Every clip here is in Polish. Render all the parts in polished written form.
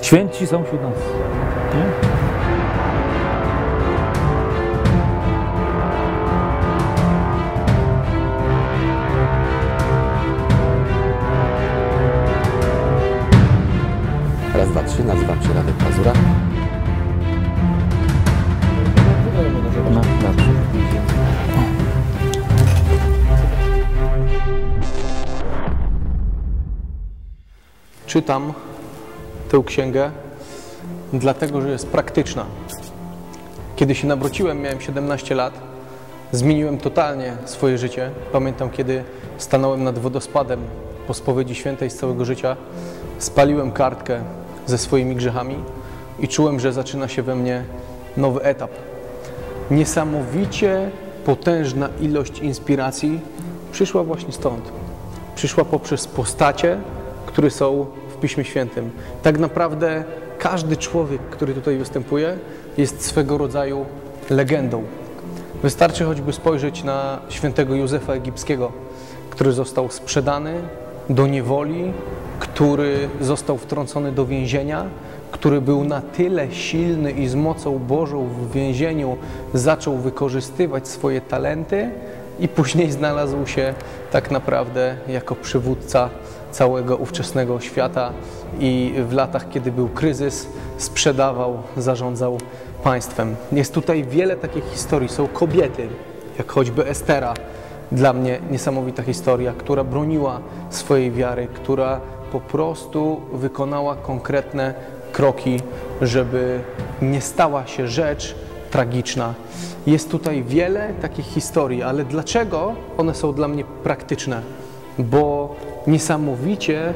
Święci są wśród nas. Nie? Raz, dwa, trzy, nazywam się Radek Pazura. No, dobrze. Czytam tę księgę dlatego, że jest praktyczna. Kiedy się nawróciłem, miałem 17 lat, zmieniłem totalnie swoje życie. Pamiętam, kiedy stanąłem nad wodospadem po spowiedzi świętej z całego życia, spaliłem kartkę ze swoimi grzechami i czułem, że zaczyna się we mnie nowy etap. Niesamowicie potężna ilość inspiracji przyszła właśnie stąd. Przyszła poprzez postacie, które są w Piśmie Świętym. Tak naprawdę każdy człowiek, który tutaj występuje, jest swego rodzaju legendą. Wystarczy choćby spojrzeć na świętego Józefa Egipskiego, który został sprzedany do niewoli, który został wtrącony do więzienia, który był na tyle silny i z mocą Bożą w więzieniu zaczął wykorzystywać swoje talenty i później znalazł się tak naprawdę jako przywódca całego ówczesnego świata i w latach, kiedy był kryzys, sprzedawał, zarządzał państwem. Jest tutaj wiele takich historii. Są kobiety, jak choćby Estera, dla mnie niesamowita historia, która broniła swojej wiary, która po prostu wykonała konkretne kroki, żeby nie stała się rzecz tragiczna. Jest tutaj wiele takich historii, ale dlaczego one są dla mnie praktyczne? Bo niesamowicie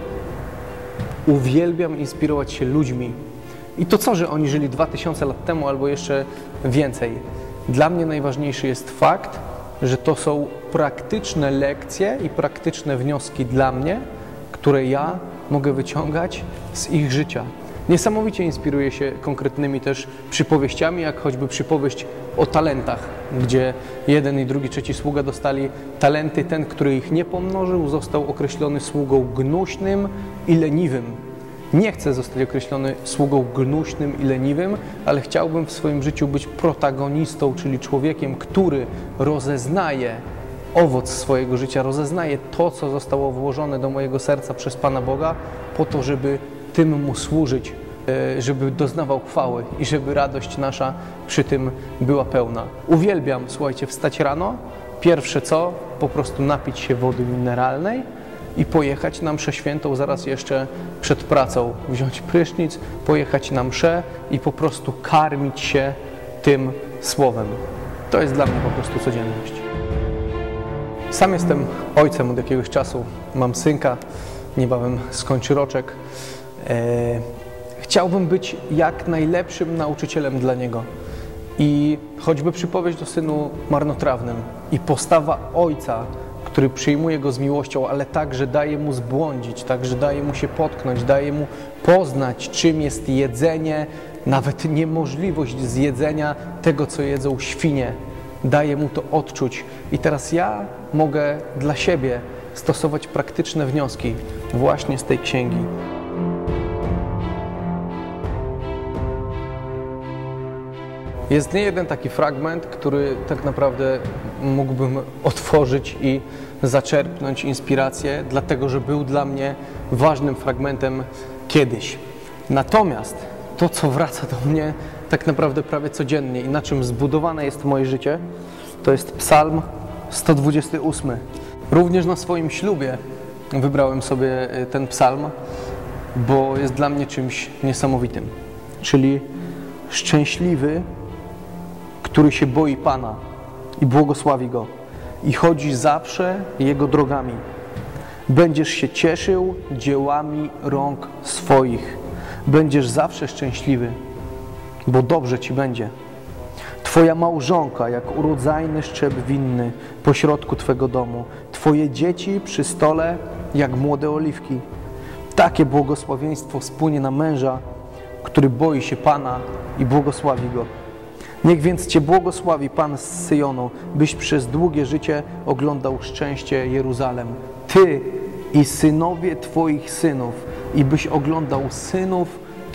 uwielbiam inspirować się ludźmi. I to co, że oni żyli 2000 lat temu albo jeszcze więcej? Dla mnie najważniejszy jest fakt, że to są praktyczne lekcje i praktyczne wnioski dla mnie, które ja mogę wyciągać z ich życia. Niesamowicie inspiruję się konkretnymi też przypowieściami, jak choćby przypowieść o talentach, gdzie jeden i drugi, trzeci sługa dostali talenty. Ten, który ich nie pomnożył, został określony sługą gnuśnym i leniwym. Nie chcę zostać określony sługą gnuśnym i leniwym, ale chciałbym w swoim życiu być protagonistą, czyli człowiekiem, który rozeznaje owoc swojego życia, rozeznaje to, co zostało włożone do mojego serca przez Pana Boga, po to, żeby tym Mu służyć, żeby doznawał chwały i żeby radość nasza przy tym była pełna. Uwielbiam, słuchajcie, wstać rano, pierwsze co, po prostu napić się wody mineralnej i pojechać na mszę świętą zaraz jeszcze przed pracą, wziąć prysznic, pojechać na mszę i po prostu karmić się tym słowem. To jest dla mnie po prostu codzienność. Sam jestem ojcem od jakiegoś czasu, mam synka, niebawem skończy roczek. Chciałbym być jak najlepszym nauczycielem dla niego. I choćby przypowieść o synu marnotrawnym i postawa ojca, który przyjmuje go z miłością, ale także daje mu zbłądzić, także daje mu się potknąć, daje mu poznać, czym jest jedzenie, nawet niemożliwość zjedzenia tego, co jedzą świnie. Daje mu to odczuć. I teraz ja mogę dla siebie stosować praktyczne wnioski właśnie z tej księgi. Jest nie jeden taki fragment, który tak naprawdę mógłbym otworzyć i zaczerpnąć inspirację, dlatego że był dla mnie ważnym fragmentem kiedyś. Natomiast to, co wraca do mnie tak naprawdę prawie codziennie i na czym zbudowane jest moje życie, to jest Psalm 128. Również na swoim ślubie wybrałem sobie ten psalm, bo jest dla mnie czymś niesamowitym. Czyli szczęśliwy, który się boi Pana i błogosławi Go i chodzi zawsze Jego drogami. Będziesz się cieszył dziełami rąk swoich. Będziesz zawsze szczęśliwy, bo dobrze Ci będzie. Twoja małżonka jak urodzajny szczep winny pośrodku Twego domu. Twoje dzieci przy stole jak młode oliwki. Takie błogosławieństwo spłynie na męża, który boi się Pana i błogosławi Go. Niech więc Cię błogosławi Pan z Syjonu, byś przez długie życie oglądał szczęście Jeruzalem. Ty i synowie Twoich synów, i byś oglądał synów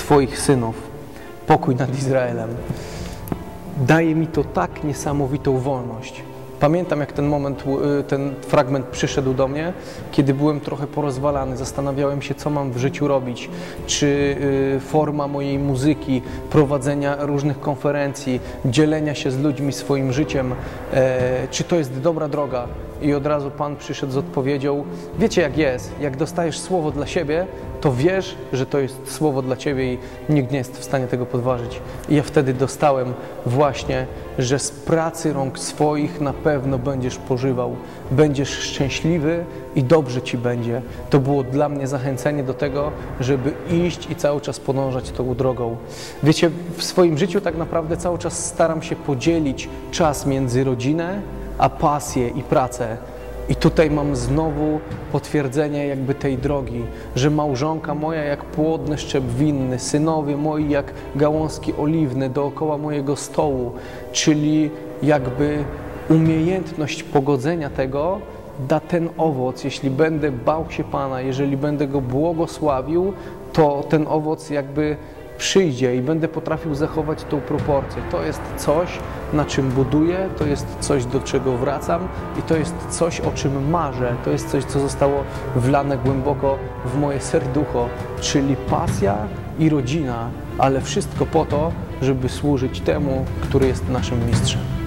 Twoich synów, pokój nad Izraelem. Daje mi to tak niesamowitą wolność. Pamiętam, jak ten fragment przyszedł do mnie, kiedy byłem trochę porozwalany, zastanawiałem się, co mam w życiu robić, czy forma mojej muzyki, prowadzenia różnych konferencji, dzielenia się z ludźmi swoim życiem, czy to jest dobra droga. I od razu Pan przyszedł z odpowiedzią, wiecie jak jest, jak dostajesz słowo dla siebie, to wiesz, że to jest słowo dla Ciebie i nikt nie jest w stanie tego podważyć. I ja wtedy dostałem właśnie, że z pracy rąk swoich na pewno będziesz pożywał, będziesz szczęśliwy i dobrze Ci będzie. To było dla mnie zachęcenie do tego, żeby iść i cały czas podążać tą drogą. Wiecie, w swoim życiu tak naprawdę cały czas staram się podzielić czas między rodzinę, a pasję i pracę. I tutaj mam znowu potwierdzenie jakby tej drogi, że małżonka moja jak płodny szczep winny, synowie moi jak gałązki oliwne dookoła mojego stołu, czyli jakby umiejętność pogodzenia tego da ten owoc. Jeśli będę bał się Pana, jeżeli będę Go błogosławił, to ten owoc jakby przyjdzie i będę potrafił zachować tą proporcję. To jest coś, na czym buduję, to jest coś, do czego wracam i to jest coś, o czym marzę. To jest coś, co zostało wlane głęboko w moje serducho, czyli pasja i rodzina, ale wszystko po to, żeby służyć temu, który jest naszym mistrzem.